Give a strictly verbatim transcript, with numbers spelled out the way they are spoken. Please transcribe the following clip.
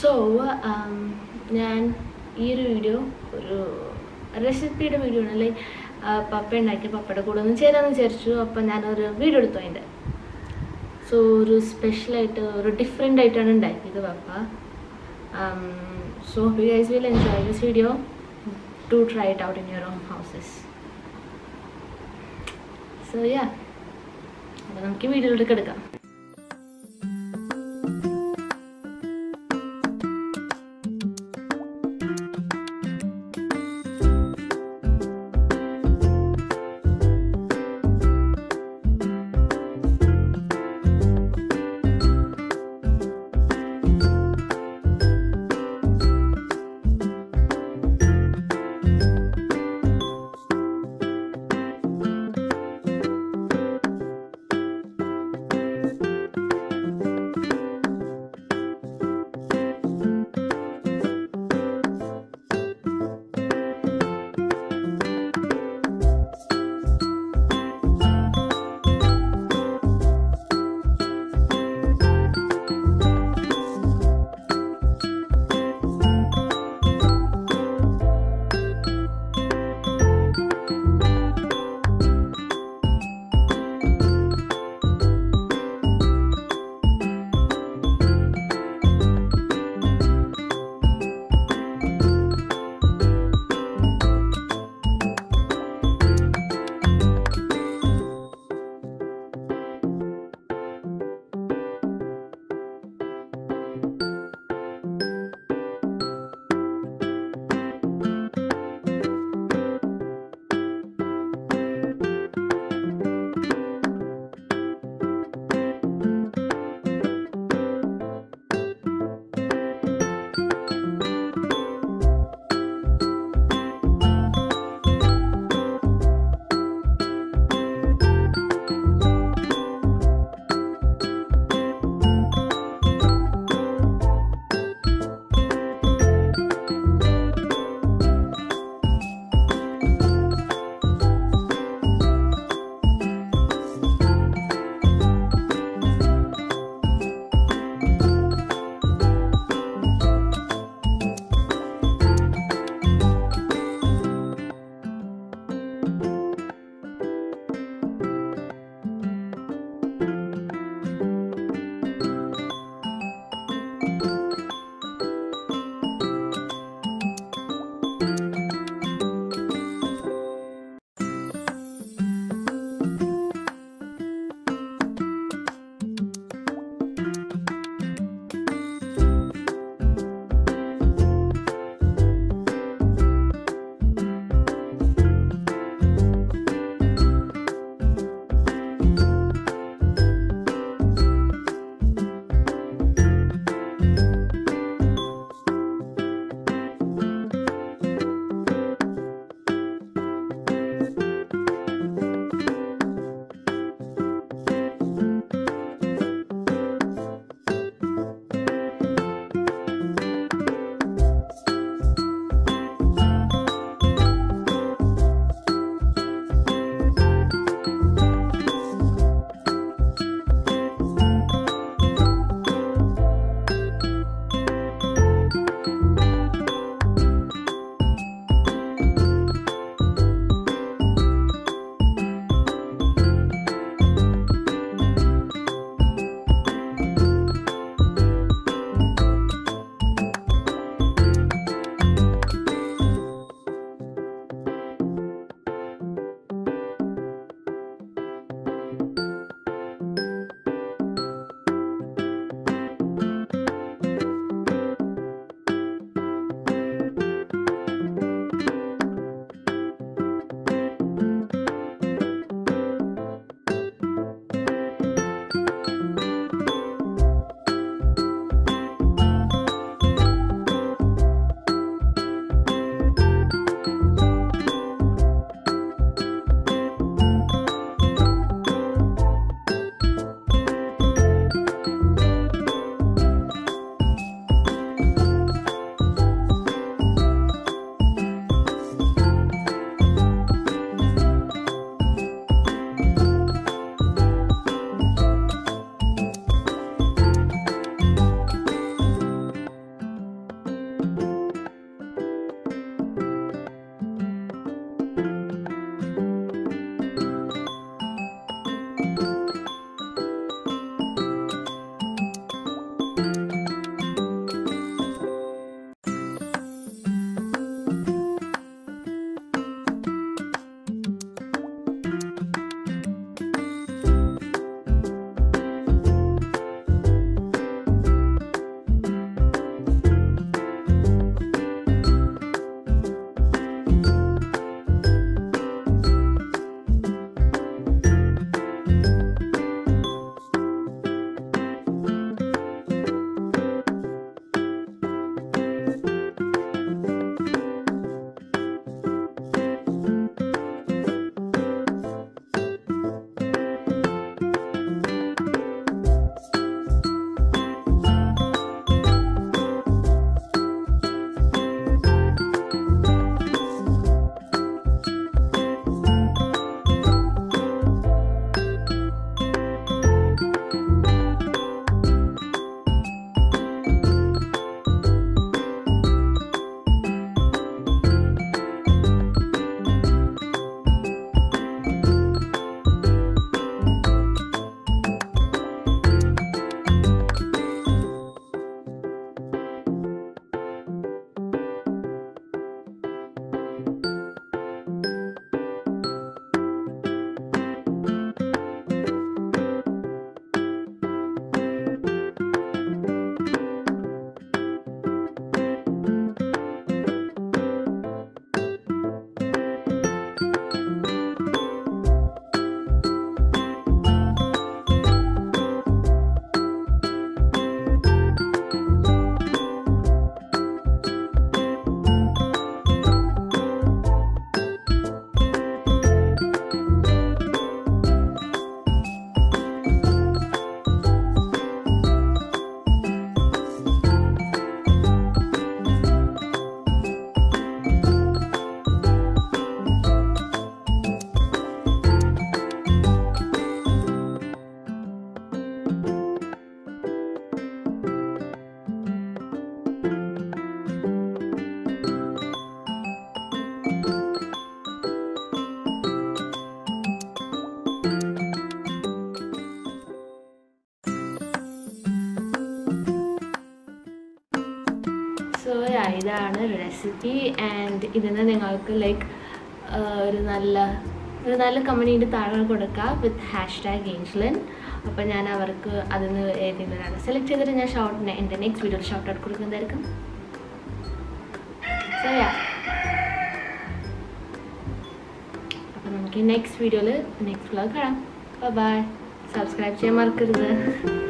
So, um, ഞാൻ ഈ ഒരു വീഡിയോ ഒരു റെസിപ്പിയുടെ വീഡിയോ ആണ്. ലൈക്ക് പപ്പ ഉണ്ടാക്കിയ പപ്പയുടെ കൂടെ ഒന്ന് ചേരാമെന്ന് വിചാരിച്ചു. അപ്പം ഞാനൊരു വീഡിയോ എടുത്തു അതിൻ്റെ. സോ ഒരു സ്പെഷ്യലായിട്ട് ഒരു ഡിഫറെൻ്റ് ആയിട്ടാണ് ഉണ്ടാക്കിയത് പപ്പ. So you guys will enjoy this video. Do try it out in your own houses. So yeah, അപ്പോൾ നമുക്ക് വീഡിയോയിലേക്ക് എടുക്കാം. സോ ഇതാണ് റെസിപ്പി. ആൻഡ് ഇതിന് നിങ്ങൾക്ക് ലൈക്ക് ഒരു നല്ല ഒരു നല്ല കമ്പനീൻ്റെ താഴെ കൊടുക്കുക വിത്ത് ഹാഷ് ടാഗ് ഏഞ്ചലിൻ. അപ്പോൾ ഞാൻ അവർക്ക് അതിന് ഏതെങ്കിലും സെലക്ട് ചെയ്തിട്ട് ഞാൻ ഷൗട്ട് എൻ്റെ നെക്സ്റ്റ് വീഡിയോയിൽ ഷൗട്ട് ഔട്ട് കൊടുക്കുന്നതായിരിക്കും. സോ യാ, അപ്പോൾ നമുക്ക് നെക്സ്റ്റ് വീഡിയോയിൽ നെക്സ്റ്റ് വ്ലോഗ് കാണാം. ബൈ. സബ്സ്ക്രൈബ് ചെയ്യാൻ മറക്കരുത്.